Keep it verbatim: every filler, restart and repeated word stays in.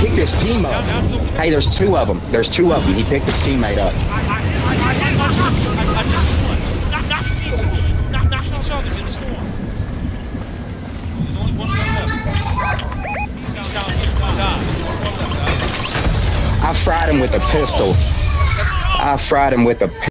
picked his team up. Hey, there's two of them. There's two of them. He picked his teammate up. Others in the storm. There's only one left. He's down, down, down. One left, guys. I fried him with a pistol. I fried him with a pistol.